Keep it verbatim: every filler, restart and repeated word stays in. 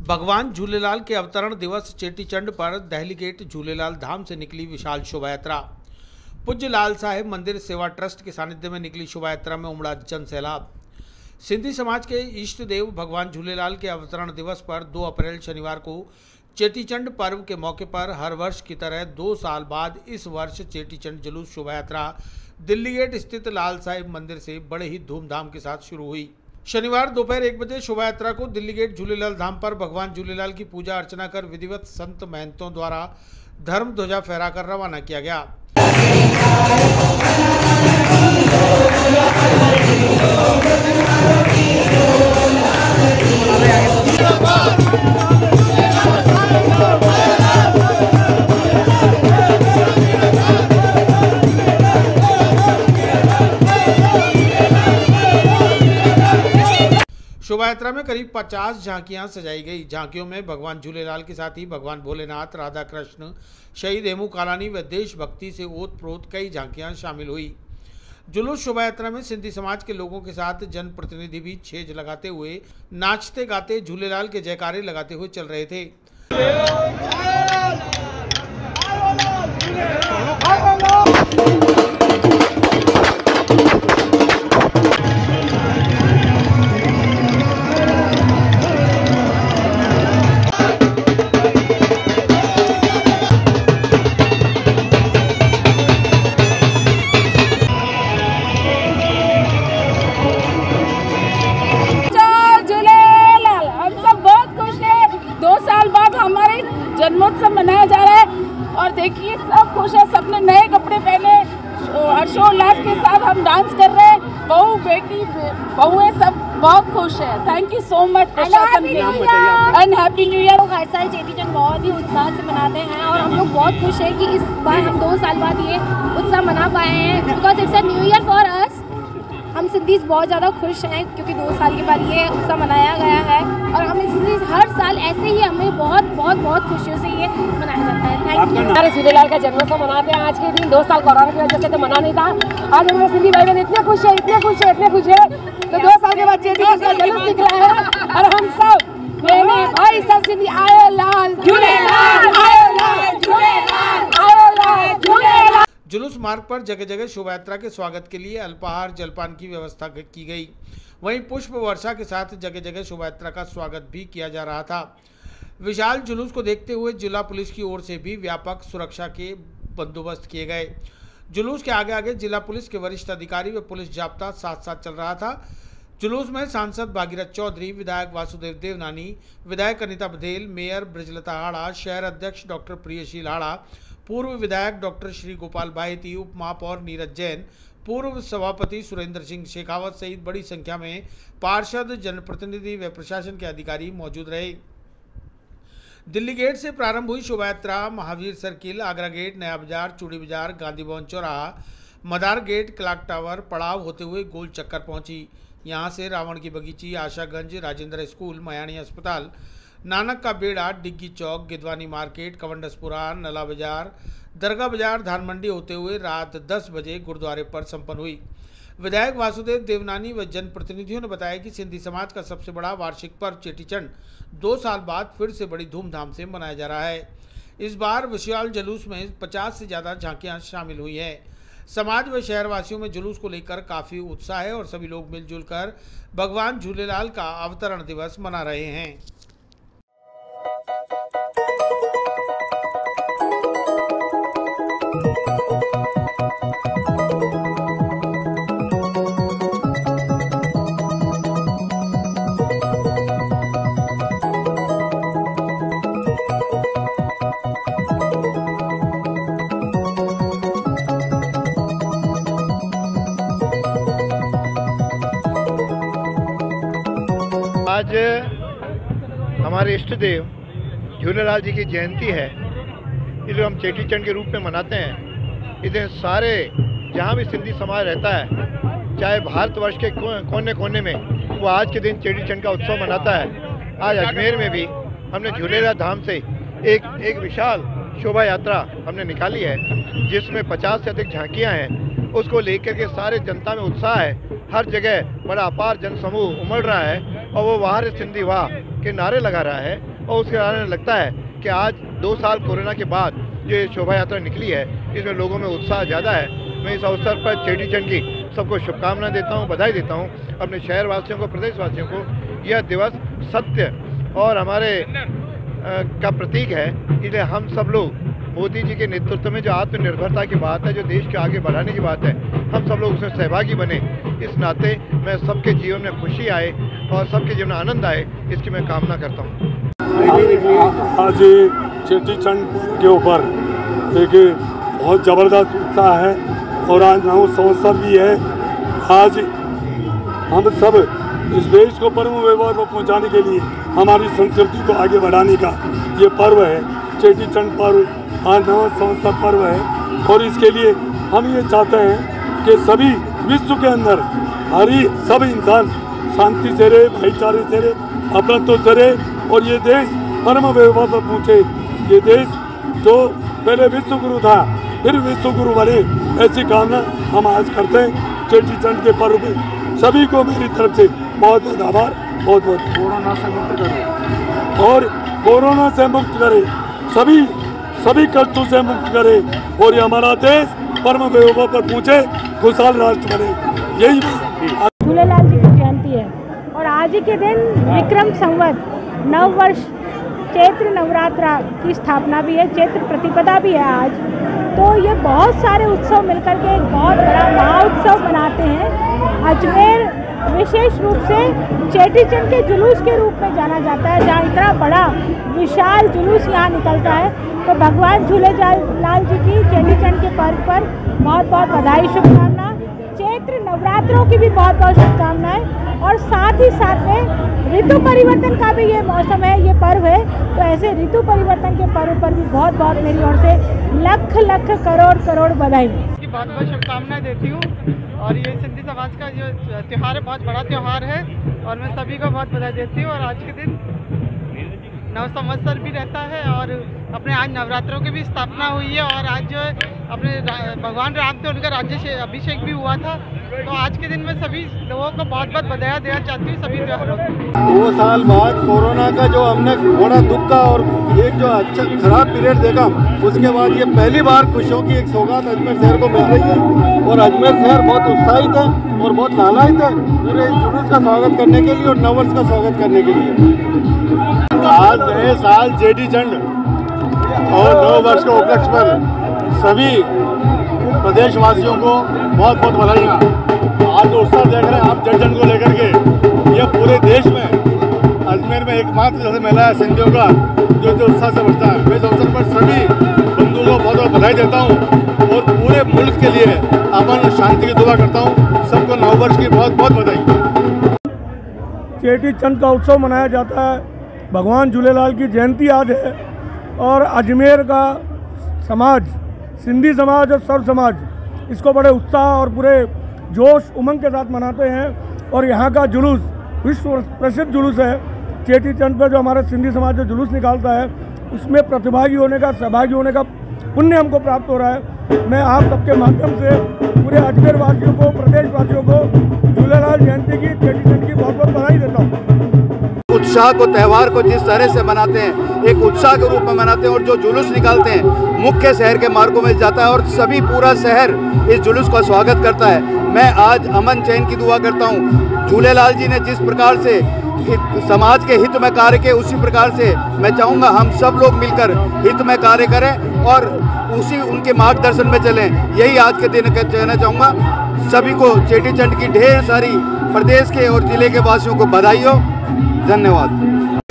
भगवान झूलेलाल के अवतरण दिवस चेटीचंड पर दहली गेट झूलेलाल धाम से निकली विशाल शोभा यात्रा। पूज्य लाल साहेब मंदिर सेवा ट्रस्ट के सानिध्य में निकली शोभा यात्रा में उमड़ा जन सैलाब। सिंधी समाज के इष्ट देव भगवान झूलेलाल के अवतरण दिवस पर दो अप्रैल शनिवार को चेटीचंड पर्व के मौके पर हर वर्ष की तरह दो साल बाद इस वर्ष चेटीचंड जुलूस शोभा यात्रा दिल्ली गेट स्थित लाल साहेब मंदिर से बड़े ही धूमधाम के साथ शुरू हुई। शनिवार दोपहर एक बजे शोभा यात्रा को दिल्ली गेट झूलेलाल धाम पर भगवान झूलेलाल की पूजा अर्चना कर विधिवत संत महंतों द्वारा धर्म ध्वजा फहराकर रवाना किया गया। शोभा यात्रा में करीब पचास झांकियां सजाई गई। झांकियों में भगवान झूलेलाल के साथ ही भगवान भोलेनाथ, राधा कृष्ण, शहीद हेमू कालानी व देशभक्ति से ओत-प्रोत कई झांकियां शामिल हुई। जुलूस शोभा यात्रा में सिंधी समाज के लोगों के साथ जनप्रतिनिधि भी छेज लगाते हुए नाचते गाते झूलेलाल के जयकारे लगाते हुए चल रहे थे। जन्मोत्सव मनाया जा रहा है और देखिए सब खुश है, सबने नए कपड़े पहने, हर्षोल्लास के साथ हम डांस कर रहे हैं। बहू बेटी बहुएं सब बहुत खुश है। थैंक यू सो मच प्रशासन एंड हैप्पी न्यू ईयर। हर साल चेटीचंड बहुत ही उत्साह से मनाते हैं और हम लोग बहुत खुश हैं कि इस बार हम दो साल बाद ये उत्साह मना पाए हैं, because it's a new year for us. हम सिद्धीज बहुत ज़्यादा खुश हैं क्योंकि दो साल के बाद ये उत्सव मनाया गया है और हम इसलिए हर साल ऐसे ही हमें बहुत बहुत बहुत खुशियों से ये मनाया जाता है। Thank you. हमारे झूलेलाल का जन्मोत्सव मनाते हैं आज के दिन। दो साल कोरोना की वजह से तो मना नहीं था। आज हमारे सिंधी भाई बहन इतने खुश है, इतने खुश है, इतने खुश है तो दो साल के बाद चेटीचंड का जुलूस दिख रहा है और हम सब बहने भाई सब सिंधी आए लाल झूलेलाल, आए लाल झूलेलाल, आए लाल झूलेलाल। जुलूस मार्ग पर जगह जगह शोभा यात्रा के स्वागत के लिए अल्पाहार जलपान की व्यवस्था की गई। वहीं पुष्प वर्षा के साथ जगह जगह शोभा यात्रा का स्वागत भी किया जा रहा था। विशाल जुलूस को देखते हुए जिला पुलिस की ओर से भी व्यापक सुरक्षा के बंदोबस्त किए गए। जुलूस के आगे आगे जिला पुलिस के वरिष्ठ अधिकारी व पुलिस जाब्ता साथ साथ चल रहा था। जुलूस में सांसद भागीरथ चौधरी, विधायक वासुदेव देवनानी, विधायक अनिता बघेल, मेयर ब्रजलता हाड़ा, शहर अध्यक्ष डॉक्टर प्रियशील हाड़ा, पूर्व विधायक डॉक्टर श्री गोपाल बाहेती, उप महापौर नीरज जैन, पूर्व सभापति सुरेंद्र सिंह शेखावत सहित बड़ी संख्या में पार्षद, जनप्रतिनिधि व प्रशासन के अधिकारी मौजूद रहे। दिल्ली गेट से प्रारंभ हुई शोभा यात्रा महावीर सर्किल, आगरा गेट, नया बाजार, चूड़ी बाजार, गांधी भवन चौराहा, मदार गेट, क्लॉक टावर, पड़ाव होते हुए गोल चक्कर पहुंची। यहां से रावण की बगीची, आशागंज, राजेंद्र स्कूल, मयाणी अस्पताल, नानक का बेड़ा, डिग्गी चौक, गिदवानी मार्केट, कवंडसपुरा, नला बाजार, दरगाह बाजार, धान मंडी होते हुए रात दस बजे गुरुद्वारे पर संपन्न हुई। विधायक वासुदेव देवनानी व जनप्रतिनिधियों ने बताया कि सिंधी समाज का सबसे बड़ा वार्षिक पर्व चेटीचंड दो साल बाद फिर से बड़ी धूमधाम से मनाया जा रहा है। इस बार विशाल जुलूस में पचास से ज्यादा झांकियां शामिल हुई हैं। समाज व शहरवासियों में जुलूस को लेकर काफी उत्साह है और सभी लोग मिलजुल कर भगवान झूलेलाल का अवतरण दिवस मना रहे हैं। आज हमारे इष्ट देव झूलेलाल जी की जयंती है, इसलिए हम चेटीचंड के रूप में मनाते हैं। इधर सारे जहाँ भी सिंधी समाज रहता है, चाहे भारतवर्ष के कोने कोने में, वो आज के दिन चेटीचंड का उत्सव मनाता है। आज अजमेर में भी हमने झूलेलाल धाम से एक एक विशाल शोभा यात्रा हमने निकाली है, जिसमें पचास से अधिक झांकियाँ हैं। उसको लेकर के सारे जनता में उत्साह है। हर जगह बड़ा अपार जनसमूह उमड़ रहा है और वो वाह रे सिंधी वाह के नारे लगा रहा है। और उसके कारण लगता है कि आज दो साल कोरोना के बाद जो ये शोभा यात्रा निकली है इसमें लोगों में उत्साह ज़्यादा है। मैं इस अवसर पर चेटी चंड की सबको शुभकामनाएं देता हूं, बधाई देता हूं अपने शहरवासियों को, प्रदेशवासियों को। यह दिवस सत्य और हमारे आ, का प्रतीक है। इसलिए हम सब लोग मोदी जी के नेतृत्व में जो आत्मनिर्भरता की बात है, जो देश के आगे बढ़ाने की बात है, हम सब लोग उसमें सहभागी बने। इस नाते मैं सबके जीवन में खुशी आए और सबके जीवन में आनंद आए, इसकी मैं कामना करता हूँ। आज चेटी चंड के ऊपर देखिए बहुत ज़बरदस्त उत्साह है और आज नौ संवत्सर भी है। आज हम सब इस देश को परम वैभव पर पहुंचाने के लिए, हमारी संस्कृति को आगे बढ़ाने का ये पर्व है चेटी चंड पर्व। आज नौ संवत्सर पर्व है और इसके लिए हम ये चाहते हैं कि सभी विश्व के अंदर हर ही सब इंसान शांति से रहे, भाईचारे से रहे, अपनत्व से रहे और ये देश परम वैभव पर पहुँचे। ये देश जो पहले विश्व गुरु था फिर विश्व गुरु बने, ऐसी कामना हम आज करते हैं चेटी चंड के पर्व में। सभी को मेरी तरफ से बहुत बहुत आभार, बहुत बहुत। कोरोना से मुक्त करें और कोरोना से मुक्त करें, सभी सभी कष्टों से मुक्त करें और ये हमारा देश परम वैभव पर पहुँचे, खुशहाल राष्ट्र बने। यही झूलेलाल जी की जयंती है और आज ही के दिन विक्रम संवत नव वर्ष चैत्र नवरात्रा की स्थापना भी है, चैत्र प्रतिपदा भी है आज। तो ये बहुत सारे उत्सव मिलकर के एक बहुत बड़ा महाउत्सव मनाते हैं। अजमेर विशेष रूप से चेटी चंड के जुलूस के रूप में जाना जाता है, जहाँ इतना बड़ा विशाल जुलूस यहाँ निकलता है। तो भगवान झूलेलाल जी की चेटी चंड के पर्व पर बहुत बहुत बधाई, शुभकामना। चैत्र नवरात्रों की भी बहुत बहुत शुभकामनाएं और साथ ही साथ में ऋतु परिवर्तन का भी ये मौसम है, ये पर्व है। तो ऐसे ऋतु परिवर्तन के पर्व पर भी बहुत बहुत मेरी ओर से लख लख करोड़ करोड़ बधाई। बहुत बहुत शुभकामनाएं देती हूँ और ये सिंधी समाज का जो त्यौहार है बहुत बड़ा त्यौहार है और मैं सभी को बहुत बधाई देती हूँ। और आज के दिन नव संवत्सर भी रहता है और अपने आज नवरात्रों की भी स्थापना हुई है और आज जो है अपने भगवान राम थे उनका राज्य अभिषेक भी हुआ था। तो आज के दिन में सभी लोगों को बहुत बहुत बधाई देना चाहती हूँ, सभी त्योहारों को। दो साल बाद कोरोना का जो हमने बड़ा दुख का और एक जो अच्छा खराब पीरियड देखा, उसके बाद ये पहली बार खुशियों की एक सौगात अजमेर शहर को मिल रही है और अजमेर शहर बहुत उत्साहित है और बहुत लालायित है पूरे इस जुलूस का स्वागत करने के लिए और नववर्ष का स्वागत करने के लिए। आज नए साल चेटी चंड और नव वर्ष के उपलक्ष्य पर सभी प्रदेशवासियों को बहुत बहुत बधाइयाँ। आज जो उत्साह देख रहे हैं आप चेटी चंड को लेकर के, ये पूरे देश में अजमेर में एकमात्र जैसे मेला है सिंधियों का जो जो उत्साह से बढ़ता है। मैं इस अवसर पर सभी बंधुओं को बहुत बहुत बधाई देता हूँ और पूरे मुल्क के लिए अमन शांति की दुआ करता हूँ। सबको नव वर्ष की बहुत बहुत बधाई। चेटी चंड का उत्सव मनाया जाता है, भगवान झूलेलाल की जयंती आज है और अजमेर का समाज, सिंधी समाज और सर्व समाज इसको बड़े उत्साह और पूरे जोश उमंग के साथ मनाते हैं। और यहाँ का जुलूस विश्व प्रसिद्ध जुलूस है चेटी चंड पर, जो हमारा सिंधी समाज जो जुलूस निकालता है उसमें प्रतिभागी होने का, सहभागी होने का पुण्य हमको प्राप्त हो रहा है। मैं आप सबके माध्यम से पूरे अजमेर वासियों को, प्रदेश वासियों को झूलेलाल जयंती की, चेटी चंड की बहुत बहुत बधाई देता हूँ। उत्साह को, त्यौहार को जिस तरह से मनाते हैं, एक उत्साह के रूप में मनाते हैं और जो जुलूस निकालते हैं मुख्य शहर के मार्गों में जाता है और सभी पूरा शहर इस जुलूस का स्वागत करता है। मैं आज अमन चैन की दुआ करता हूँ। झूलेलाल जी ने जिस प्रकार से समाज के हित में कार्य किए, उसी प्रकार से मैं चाहूँगा हम सब लोग मिलकर हित में कार्य करें और उसी उनके मार्गदर्शन में चलें। यही आज के दिन कहना चाहूँगा। सभी को चेटी चंड की ढेर सारी प्रदेश के और जिले के वासियों को बधाई हो। धन्यवाद।